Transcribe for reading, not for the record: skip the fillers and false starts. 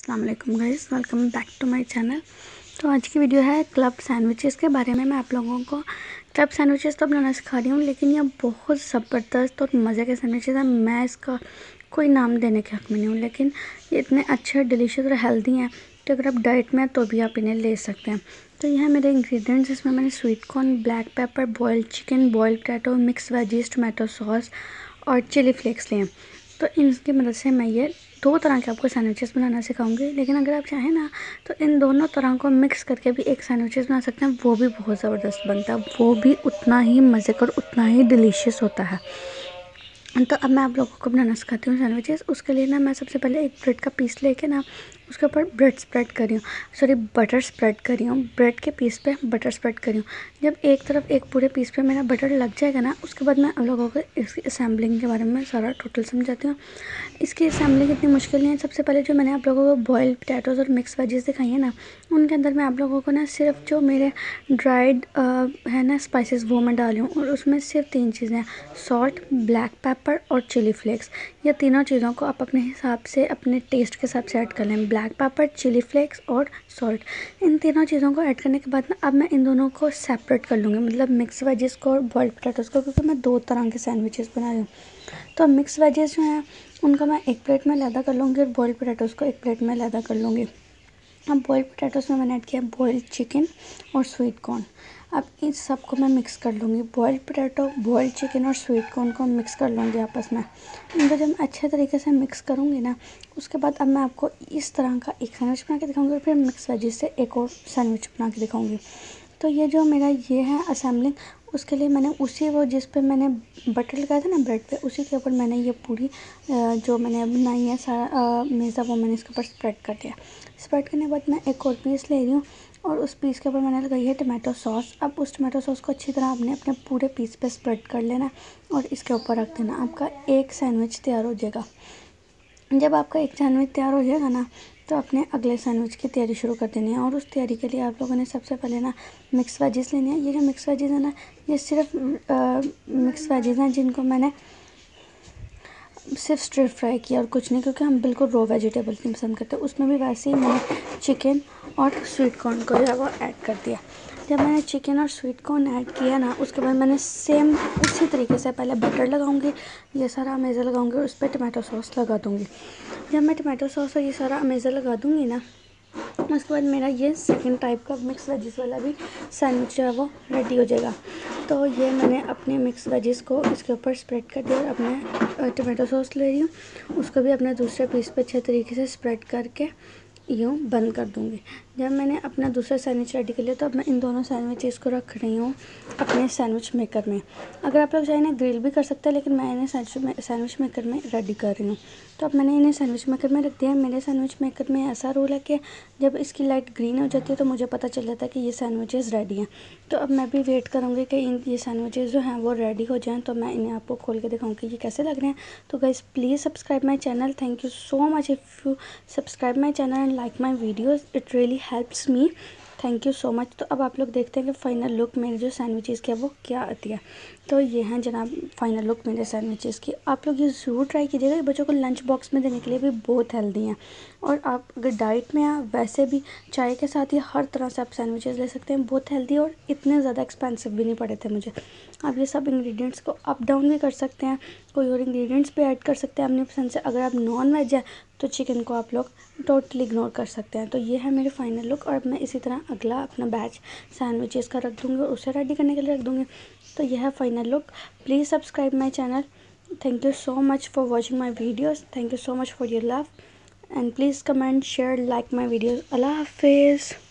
अस्सलाम वालेकुम guys, welcome back to my channel. तो आज की वीडियो है क्लब सैंडविचेस के बारे में। मैं आप लोगों को क्लब सैंडविचेस तो बनाना सिखा रही हूँ, लेकिन ये बहुत ज़बरदस्त और मज़े के सैंडविचेस हैं। मैं इसका कोई नाम देने के हक़ में नहीं हूँ, लेकिन ये इतने अच्छे, डिलीशियस और हेल्दी हैं कि अगर आप डाइट में हैं तो भी आप इन्हें ले सकते हैं। तो ये है मेरे इंग्रेडिएंट्स। इसमें मैंने sweet corn, black pepper, boiled chicken, boiled potato, mix veggies, tomato sauce और चिली फ्लेक्स लिए। तो इनकी मदद से मैं ये दो तरह के आपको सैंडविचेस बनाना सिखाऊंगी। लेकिन अगर आप चाहें ना तो इन दोनों तरह को मिक्स करके भी एक सैंडविचेस बना सकते हैं, वो भी बहुत ज़बरदस्त बनता है, वो भी उतना ही मज़े का और उतना ही डिलीशियस होता है। तो अब मैं आप लोगों को बनाना सिखाती हूँ सैंडविचेस। उसके लिए ना मैं सबसे पहले एक ब्रेड का पीस लेके ना उसके ऊपर ब्रेड स्प्रेड कर रही हूँ, सॉरी बटर स्प्रेड कर रही हूँ। ब्रेड के पीस पे बटर स्प्रेड कर रही हूँ। जब एक तरफ एक पूरे पीस पे मेरा बटर लग जाएगा ना, उसके बाद मैं आप लोगों को इसकी असेंबलिंग के बारे में सारा टोटल समझाती हूँ। इसकी असेंबलिंग इतनी मुश्किल नहीं है। सबसे पहले जो मैंने आप लोगों को बॉइल्ड पोटैटोज़ और मिक्स वेजीज दिखाई है ना, उनके अंदर मैं आप लोगों को ना सिर्फ जो मेरे ड्राइड है ना स्पाइसेस, वो मैं डाली हूँ। और उसमें सिर्फ 3 चीज़ें हैं, सॉल्ट, ब्लैक पेपर और चिली फ्लेक्स। ये तीनों चीज़ों को आप अपने हिसाब से, अपने टेस्ट के हिसाब से ऐड कर लें। ब्लैक पेपर, चिली फ्लेक्स और सॉल्ट, इन तीनों चीज़ों को ऐड करने के बाद ना अब मैं इन दोनों को सेपरेट कर लूँगी, मतलब मिक्स वेजीज को और बॉइल्ड पोटैटोज़ को, क्योंकि मैं दो तरह के सैंडविचेस बना रही हूँ। तो मिक्स वेजीज जो हैं उनको मैं एक प्लेट में अलहदा कर लूँगी और बॉइल्ड पोटैटोज़ को एक प्लेट में अलहदा कर लूँगी। अब बॉइल्ड पोटैटोज़ में मैंने ऐड किया बॉइल्ड चिकन और स्वीट कॉर्न। अब इन सब को मैं मिक्स कर लूँगी। बॉइल्ड पोटैटो, बॉइल्ड चिकन और स्वीट कॉर्न को मिक्स कर लूँगी आपस में। इनको जब अच्छे तरीके से मिक्स करूँगी ना, उसके बाद अब मैं आपको इस तरह का एक सैंडविच बना के दिखाऊँगी और फिर मिक्स वेजीज से एक और सैंडविच बना के दिखाऊँगी। तो ये जो मेरा ये है असेंबलिंग, उसके लिए मैंने उसी वो जिस पे मैंने बटर लगाया था ना ब्रेड पे, उसी के ऊपर मैंने ये पूरी जो मैंने बनाई है सारा मेज़ा, वो मैंने इसके ऊपर स्प्रेड कर दिया। स्प्रेड करने के बाद मैं एक और पीस ले रही हूँ और उस पीस के ऊपर मैंने लगाई है टमाटो सॉस। अब उस टमाटो सॉस को अच्छी तरह आपने अपने पूरे पीस पे स्प्रेड कर लेना और इसके ऊपर रख देना। आपका एक सैंडविच तैयार हो जाएगा। जब आपका एक सैंडविच तैयार हो जाएगा ना, तो अपने अगले सैंडविच की तैयारी शुरू कर देनी है। और उस तैयारी के लिए आप लोगों ने सबसे पहले ना मिक्स वेजीज लेनी है। ये जो मिक्स वेजीज है ना, ये सिर्फ मिक्स वेजीज हैं जिनको मैंने सिर्फ स्टिर फ्राई किया और कुछ नहीं, क्योंकि हम बिल्कुल रॉ वेजिटेबल्स नहीं पसंद करते। उसमें भी वैसे ही मैंने चिकन और स्वीट कॉर्न को जो है वो ऐड कर दिया। जब मैंने चिकन और स्वीट कॉर्न ऐड किया ना, उसके बाद मैंने सेम उसी तरीके से पहले बटर लगाऊंगी, ये सारा अमेज़ा लगाऊंगी और उस पर टमाटो सॉस लगा दूंगी। जब मैं टमाटो सॉस और ये सारा अमेज़ा लगा दूंगी ना, उसके बाद मेरा ये सेकंड टाइप का मिक्स वेजिस वाला भी सैंडविच जो है वो रेडी हो जाएगा। तो ये मैंने अपने मिक्स वेजिस को इसके ऊपर स्प्रेड कर दिया और अपने टमाटो सॉस ले रही हूँ, उसको भी अपने दूसरे पीस पे अच्छे तरीके से स्प्रेड करके यूँ बंद कर दूँगी। जब मैंने अपना दूसरा सैंडविच रेडी कर लिया, तो अब मैं इन दोनों सैंडविचेस को रख रही हूँ अपने सैंडविच मेकर में। अगर आप लोग चाहें इन्हें ग्रिल भी कर सकते हैं, लेकिन मैं इन्हें सैंडविच मेकर में रेडी कर रही हूँ। तो अब मैंने इन्हें सैंडविच मेकर में रख दिया। मेरे सैंडविच मेकर में ऐसा रूल है कि जब इसकी लाइट ग्रीन हो जाती है तो मुझे पता चल जाता है कि ये सैंडविचेस रेडी हैं। तो अब मैं भी वेट करूँगी कि ये सैंडविचेस जो हैं वो रेडी हो जाएँ, तो मैं इन्हें आपको खोल के दिखाऊँगी ये कैसे लग रहे हैं। तो guys please subscribe my channel. Thank you so much if you subscribe my channel and like my videos, it really helps me. Thank you so much. तो अब आप लोग देखते हैं कि फ़ाइनल लुक मेरे जो सैंडविचेस की है वो क्या आती है। तो ये हैं जनाब फ़ाइनल लुक मेरे सैंडविचेस की। आप लोग ये ज़रूर ट्राई कीजिएगा। ये बच्चों को लंच बॉक्स में देने के लिए भी बहुत हेल्दी हैं। और आप अगर डाइट में हैं, वैसे भी चाय के साथ ये हर तरह से आप सैंडविचेस ले सकते हैं। बहुत हेल्दी और इतने ज़्यादा एक्सपेंसिव भी नहीं पड़े थे मुझे। आप ये सब इंग्रेडिएंट्स को अप डाउन भी कर सकते हैं, कोई और इंग्रेडिएंट्स भी ऐड कर सकते हैं अपनी पसंद से। अगर आप नॉन वेज है तो चिकन को आप लोग टोटली इग्नोर कर सकते हैं। तो ये है मेरे फाइनल लुक। और अब मैं इसी तरह अगला अपना बैच सैंडविचेस का रख दूँगी और उसे रेडी करने के लिए रख दूँगी। तो यह है final look. Please subscribe my channel. Thank you so much for watching my videos. Thank you so much for your love. And please comment, share, like my videos. Allah Hafiz.